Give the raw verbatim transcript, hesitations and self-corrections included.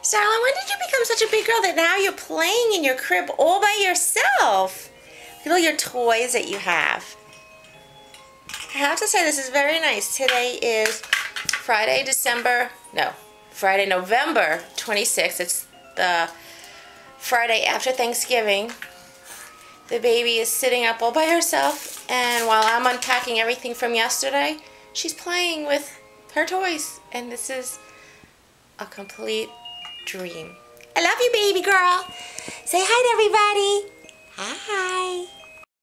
Saralynn, when did you become such a big girl that now you're playing in your crib all by yourself? Look at all your toys that you have. I have to say this is very nice. Today is Friday, December, no, Friday, November twenty-sixth. It's the Friday after Thanksgiving. The baby is sitting up all by herself, and while I'm unpacking everything from yesterday, she's playing with her toys, and this is a complete dream. I love you, baby girl. Say hi to everybody. Hi.